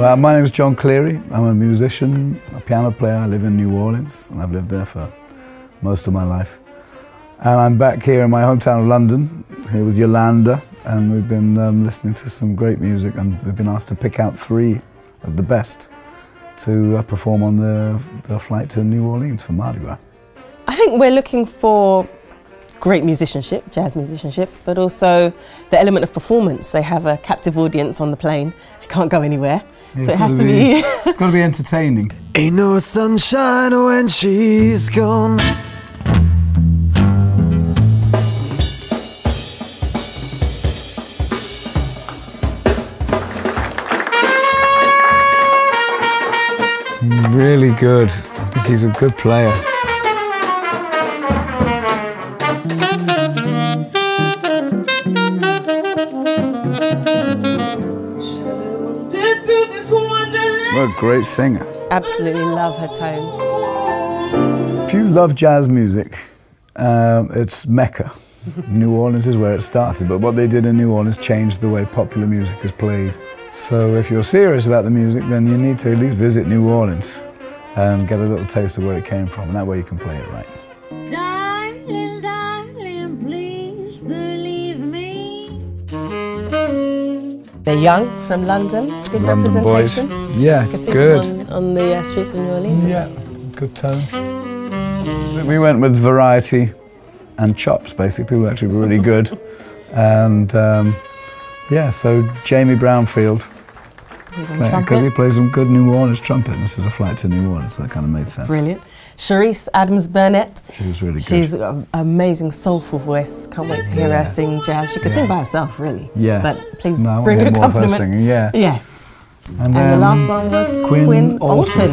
My name is Jon Cleary. I'm a musician, a piano player. I live in New Orleans, and I've lived there for most of my life. And I'm back here in my hometown of London, here with YolanDa, and we've been listening to some great music, and we've been asked to pick out 3 of the best to perform on the flight to New Orleans for Mardi Gras. I think we're looking for great musicianship, jazz musicianship, but also the element of performance. They have a captive audience on the plane. They can't go anywhere, so it has to be... It's got to be entertaining. Ain't no sunshine when she's gone. Really good. I think he's a good player. What a great singer. Absolutely love her tone. If you love jazz music, it's Mecca. New Orleans is where it started, but what they did in New Orleans changed the way popular music is played. So if you're serious about the music, then you need to at least visit New Orleans and get a little taste of where it came from, and that way you can play it right. Darling, darling, please believe me. They're young, from London, good London representation. Boys. Yeah, it's good. On the streets of New Orleans. Yeah, good tone. We went with variety and chops, basically. People actually were really good. And yeah, so Jamie Brownfield, because he plays some good New Orleans trumpet, and this is a flight to New Orleans, so that kind of made sense. Brilliant. Cherise Adams-Burnett. She was really good. She's got an amazing soulful voice. Can't wait to hear her sing jazz. She can sing by herself, really. Yeah. But please no, bring a more of her compliment. singing, yeah. Yes. And the last one was Quinn Alton.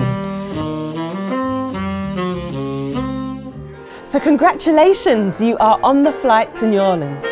So congratulations, you are on the flight to New Orleans.